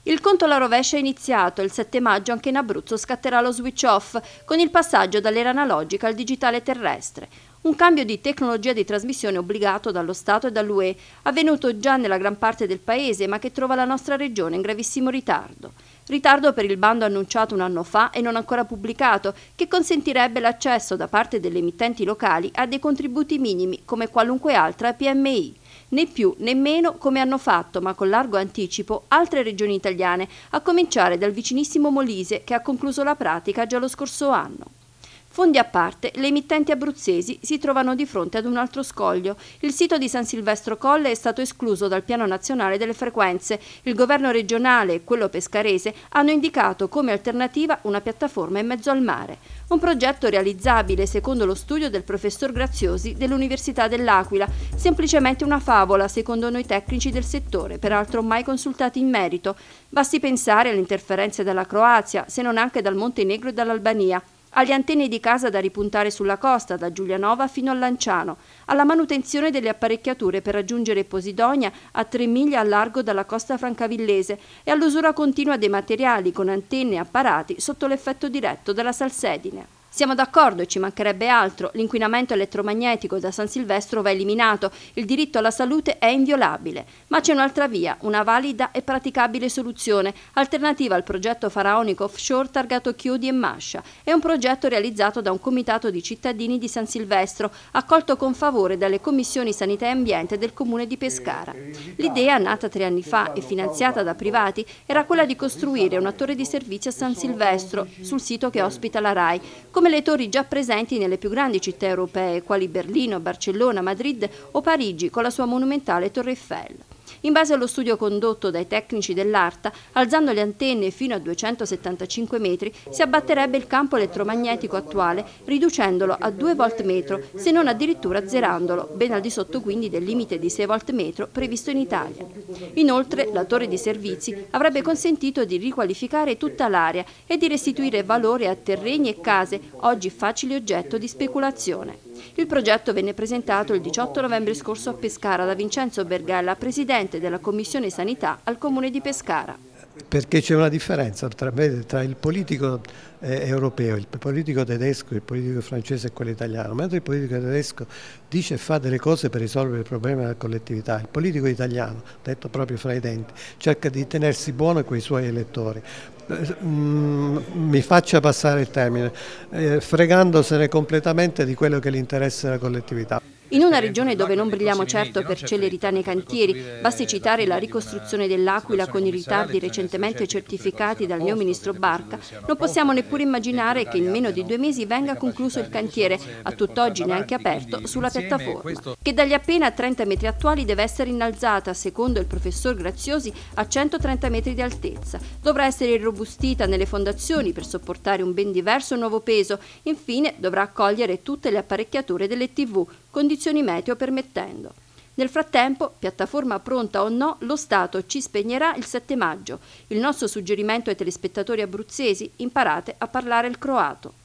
Il conto alla rovescia è iniziato e il 7 maggio anche in Abruzzo scatterà lo switch off con il passaggio dall'era analogica al digitale terrestre. Un cambio di tecnologia di trasmissione obbligato dallo Stato e dall'UE, avvenuto già nella gran parte del paese ma che trova la nostra regione in gravissimo ritardo. Ritardo per il bando annunciato un anno fa e non ancora pubblicato, che consentirebbe l'accesso da parte delle emittenti locali a dei contributi minimi come qualunque altra PMI. Né più né meno come hanno fatto, ma con largo anticipo, altre regioni italiane, a cominciare dal vicinissimo Molise che ha concluso la pratica già lo scorso anno. Fondi a parte, le emittenti abruzzesi si trovano di fronte ad un altro scoglio. Il sito di San Silvestro Colle è stato escluso dal piano nazionale delle frequenze. Il governo regionale e quello pescarese hanno indicato come alternativa una piattaforma in mezzo al mare. Un progetto realizzabile secondo lo studio del professor Graziosi dell'Università dell'Aquila, semplicemente una favola secondo noi tecnici del settore, peraltro mai consultati in merito. Basti pensare alle interferenze dalla Croazia, se non anche dal Montenegro e dall'Albania, alle antenne di casa da ripuntare sulla costa, da Giulianova fino a Lanciano, alla manutenzione delle apparecchiature per raggiungere Posidonia a 3 miglia al largo dalla costa francavillese e all'usura continua dei materiali con antenne e apparati sotto l'effetto diretto della salsedine. Siamo d'accordo e ci mancherebbe altro, l'inquinamento elettromagnetico da San Silvestro va eliminato, il diritto alla salute è inviolabile, ma c'è un'altra via, una valida e praticabile soluzione, alternativa al progetto faraonico offshore targato Chiodi e Mascia. È un progetto realizzato da un comitato di cittadini di San Silvestro, accolto con favore dalle commissioni sanità e ambiente del comune di Pescara. L'idea, nata 3 anni fa e finanziata da privati, era quella di costruire una torre di servizi a San Silvestro, sul sito che ospita la RAI, come le torri già presenti nelle più grandi città europee, quali Berlino, Barcellona, Madrid o Parigi, con la sua monumentale Torre Eiffel. In base allo studio condotto dai tecnici dell'ARTA, alzando le antenne fino a 275 metri, si abbatterebbe il campo elettromagnetico attuale, riducendolo a 2 volt metro, se non addirittura azzerandolo, ben al di sotto quindi del limite di 6 volt metro previsto in Italia. Inoltre, la torre di servizi avrebbe consentito di riqualificare tutta l'area e di restituire valore a terreni e case, oggi facili oggetto di speculazione. Il progetto venne presentato il 18 novembre scorso a Pescara da Vincenzo Bergella, presidente della Commissione Sanità al Comune di Pescara. Perché c'è una differenza tra il politico europeo, il politico tedesco, il politico francese e quello italiano. Mentre il politico tedesco dice e fa delle cose per risolvere il problema della collettività, il politico italiano, detto proprio fra i denti, cerca di tenersi buono con i suoi elettori. Mi faccia passare il termine, fregandosene completamente di quello che gli interessa della collettività. In una regione dove non brilliamo certo per celerità nei cantieri, basti citare la ricostruzione dell'Aquila con i ritardi recentemente certificati dal mio ministro Barca, non possiamo neppure immaginare che in meno di 2 mesi venga concluso il cantiere, a tutt'oggi neanche aperto, sulla piattaforma, che dagli appena 30 metri attuali deve essere innalzata, secondo il professor Graziosi, a 130 metri di altezza. Dovrà essere irrobustita nelle fondazioni per sopportare un ben diverso nuovo peso. Infine dovrà accogliere tutte le apparecchiature delle TV, condizioni meteo permettendo. Nel frattempo, piattaforma pronta o no, lo Stato ci spegnerà il 7 maggio. Il nostro suggerimento ai telespettatori abruzzesi: imparate a parlare il croato.